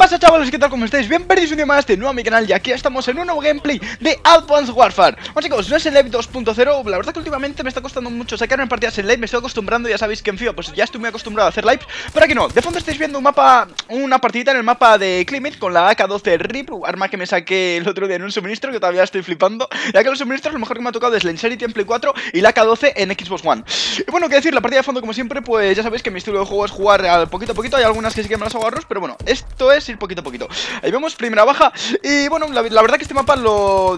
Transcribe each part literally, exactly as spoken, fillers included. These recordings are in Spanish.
pasa, chavales? ¿Qué tal? ¿Cómo estáis? Bienvenidos un día más a este nuevo a mi canal. Y aquí estamos en un nuevo gameplay de Advanced Warfare. Bueno, chicos, no es el live dos punto cero. La verdad que últimamente me está costando mucho sacarme partidas en live. Me estoy acostumbrando, ya sabéis que en FIFA pues ya estoy muy acostumbrado a hacer lives. Pero aquí no, de fondo estáis viendo un mapa, una partidita en el mapa de Climate con la A K doce R I P, arma que me saqué el otro día en un suministro, que todavía estoy flipando. Ya que los suministros lo mejor que me ha tocado es la Insanity en Play cuatro y la A K doce en Xbox One. Y bueno, qué decir, la partida de fondo como siempre, pues ya sabéis que mi estilo de juego es jugar al poquito a poquito. Hay algunas que sí que me las hago arroz, pero bueno, esto es ir poquito a poquito. Ahí vemos primera baja. Y bueno, la, la verdad que este mapa lo...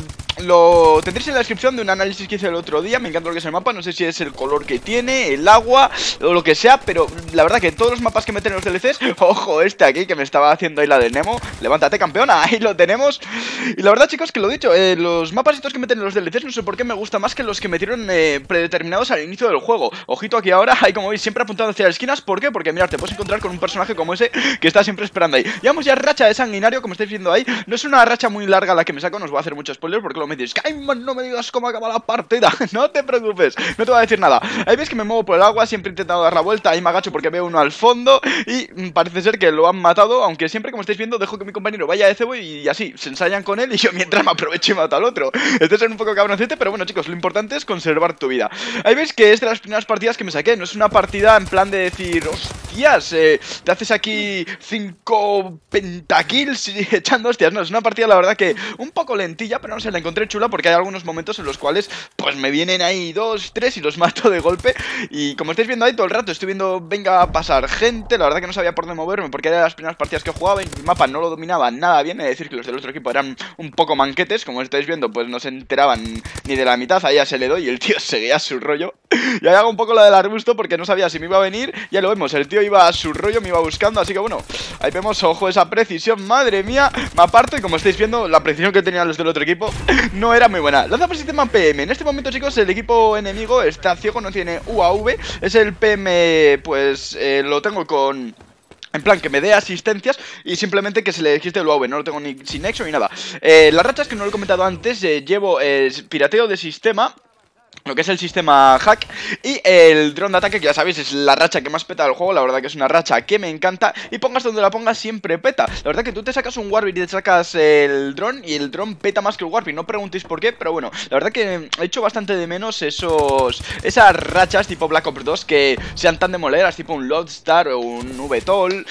Lo tendréis en la descripción de un análisis que hice el otro día. Me encanta lo que es el mapa, no sé si es el color que tiene, el agua o lo que sea, pero la verdad que todos los mapas que meten en los D L Cs, ojo, este aquí que me estaba haciendo ahí la de Nemo, levántate campeona, ahí lo tenemos. Y la verdad, chicos, que lo dicho, eh, los mapas estos que meten en los D L Cs no sé por qué me gusta más que los que metieron eh, predeterminados al inicio del juego. Ojito aquí ahora, ahí como veis siempre apuntando hacia las esquinas. ¿Por qué? Porque mirad, te puedes encontrar con un personaje como ese que está siempre esperando ahí. Llevamos ya racha de sanguinario, como estáis viendo ahí. No es una racha muy larga la que me saco, no os voy a hacer mucho spoiler porque lo me diréis, Kaiman, no me digas cómo acaba la partida. No te preocupes, no te voy a decir nada. Ahí veis que me muevo por el agua, siempre he intentado dar la vuelta. Ahí me agacho porque veo uno al fondo y parece ser que lo han matado, aunque siempre, como estáis viendo, dejo que mi compañero vaya de cebo y así, se ensayan con él y yo mientras me aprovecho y mato al otro. Este es un poco cabroncete, pero bueno, chicos, lo importante es conservar tu vida. Ahí veis que es de las primeras partidas que me saqué. No es una partida en plan de decir, hostias, eh, te haces aquí cinco pentakills echando hostias. No, es una partida, la verdad, que un poco lentilla, pero no sé, la encontré chula porque hay algunos momentos en los cuales pues me vienen ahí dos, tres y los mato de golpe. Y como estáis viendo ahí todo el rato estoy viendo, venga a pasar gente. La verdad que no sabía por dónde moverme porque era de las primeras partidas que jugaba y mi mapa no lo dominaba nada bien. Es decir, que los del otro equipo eran un poco manquetes. Como estáis viendo, pues no se enteraban ni de la mitad. Ahí ya se le doy y el tío seguía a su rollo. Y ahí hago un poco la del arbusto porque no sabía si me iba a venir. Ya lo vemos, el tío iba a su rollo, me iba buscando. Así que bueno, ahí vemos, ojo, esa precisión. Madre mía, me aparto y como estáis viendo, la precisión que tenían los del otro equipo no era muy buena. Lanza por sistema P M. En este momento, chicos, el equipo enemigo está ciego, no tiene U A V. Es el P M, pues eh, lo tengo con... En plan, que me dé asistencias y simplemente que se le dijiste el U A V. No lo tengo ni sin nexo ni nada. eh, Las rachas, que no lo he comentado antes, eh, llevo eh, pirateo de sistema, lo que es el sistema hack, y el dron de ataque, que ya sabéis es la racha que más peta del juego. La verdad que es una racha que me encanta y pongas donde la pongas siempre peta. La verdad que tú te sacas un Warbeat y te sacas el dron y el dron peta más que el Warbeat. No preguntéis por qué, pero bueno, la verdad que he hecho bastante de menos esos esas rachas tipo Black Ops dos que sean tan demoleras, tipo un Lodestar o un V TOL.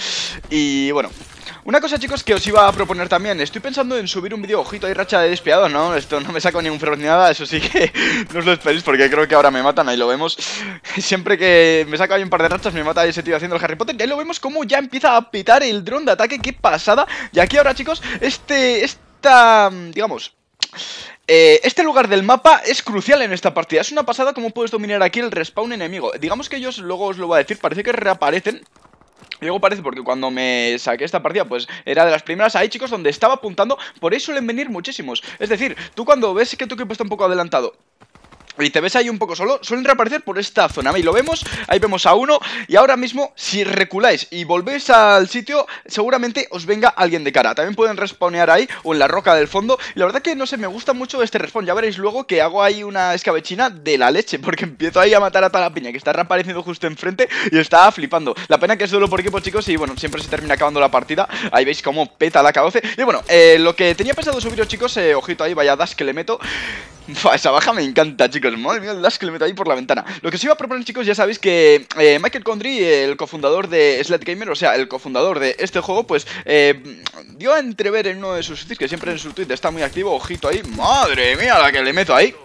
Y bueno, una cosa, chicos, que os iba a proponer también. Estoy pensando en subir un vídeo, ojito, hay racha de despiadado, ¿no? Esto no me saco ni un feroz ni nada, eso sí que no os lo esperéis porque creo que ahora me matan, ahí lo vemos. Siempre que me saco ahí un par de rachas me mata ese tío haciendo el Harry Potter. Y ahí lo vemos como ya empieza a pitar el dron de ataque, qué pasada. Y aquí ahora, chicos, este, esta, digamos... Eh, este lugar del mapa es crucial en esta partida. Es una pasada cómo puedes dominar aquí el respawn enemigo. Digamos que ellos, luego os lo voy a decir, parece que reaparecen. Y luego parece porque cuando me saqué esta partida pues era de las primeras ahí, chicos, donde estaba apuntando. Por ahí suelen venir muchísimos. Es decir, tú cuando ves que tu equipo está un poco adelantado y te ves ahí un poco solo, suelen reaparecer por esta zona. Y lo vemos, ahí vemos a uno. Y ahora mismo, si reculáis y volvéis al sitio, seguramente os venga alguien de cara. También pueden respawnear ahí o en la roca del fondo. Y la verdad que, no sé, me gusta mucho este respawn. Ya veréis luego que hago ahí una escabechina de la leche, porque empiezo ahí a matar a toda la piña que está reapareciendo justo enfrente y está flipando. La pena que es solo por equipo, chicos, y bueno, siempre se termina acabando la partida. Ahí veis cómo peta la A K doce. Y bueno, eh, lo que tenía pensado subiros, chicos, eh, ojito ahí, vaya dash que le meto. Esa baja me encanta, chicos. Madre mía, el dash que le meto ahí por la ventana. Lo que os iba a proponer, chicos, ya sabéis que eh, Michael Condry, el cofundador de Sledgehammer, o sea, el cofundador de este juego, pues eh, dio a entrever en uno de sus tweets, que siempre en su tweet está muy activo. Ojito ahí, madre mía, la que le meto ahí.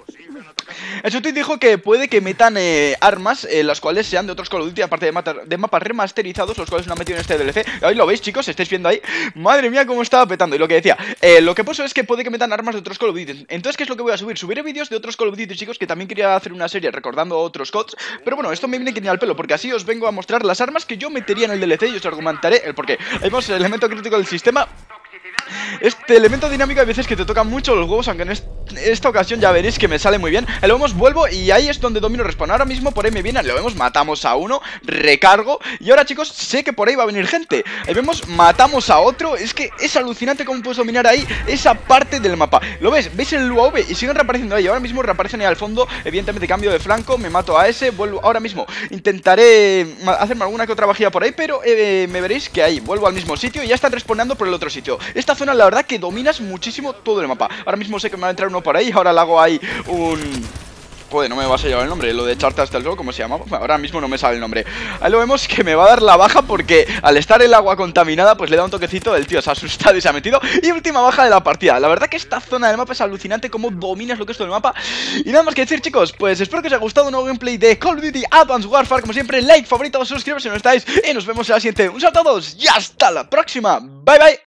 En su tweet dijo que puede que metan eh, armas, eh, las cuales sean de otros Call of Duty, aparte de, matar, de mapas remasterizados, los cuales no han metido en este D L C. Ahí lo veis, chicos, estáis viendo ahí. Madre mía, cómo estaba petando. Y lo que decía, eh, lo que puso es que puede que metan armas de otros Call of Duty. Entonces, ¿qué es lo que voy a subir? Subiré vídeos de otros Call of Duty, chicos, que también quería hacer una serie recordando otros C O Ds. Pero bueno, esto me viene que ni al pelo, porque así os vengo a mostrar las armas que yo metería en el D L C y os argumentaré el porqué. Ahí vemos el elemento crítico del sistema. Este elemento dinámico hay veces que te tocan mucho los huevos, aunque en est esta ocasión ya veréis que me sale muy bien. Ahí lo vemos, vuelvo y ahí es donde domino respawn. Ahora mismo por ahí me vienen, lo vemos, matamos a uno, recargo. Y ahora, chicos, sé que por ahí va a venir gente. Ahí vemos, matamos a otro. Es que es alucinante cómo puedes dominar ahí esa parte del mapa. ¿Lo ves? ¿Veis el U A V? Y siguen reapareciendo ahí. Ahora mismo reaparecen ahí al fondo. Evidentemente cambio de flanco, me mato a ese. Vuelvo ahora mismo, intentaré hacerme alguna que otra bajilla por ahí, pero eh, me veréis que ahí vuelvo al mismo sitio y ya están respawnando por el otro sitio. Esta zona la verdad que dominas muchísimo todo el mapa. Ahora mismo sé que me va a entrar uno por ahí. Ahora le hago ahí un... Joder, no me vas a llevar el nombre, lo de echarte hasta el suelo, ¿cómo se llama? Ahora mismo no me sale el nombre. Ahí lo vemos que me va a dar la baja porque al estar el agua contaminada pues le da un toquecito, el tío se ha asustado y se ha metido. Y última baja de la partida. La verdad que esta zona del mapa es alucinante, cómo dominas lo que es todo el mapa. Y nada más que decir, chicos, pues espero que os haya gustado un nuevo gameplay de Call of Duty Advanced Warfare. Como siempre, like, favorito, suscribiros si no estáis y nos vemos en la siguiente. Un saludo a todos y hasta la próxima. Bye bye.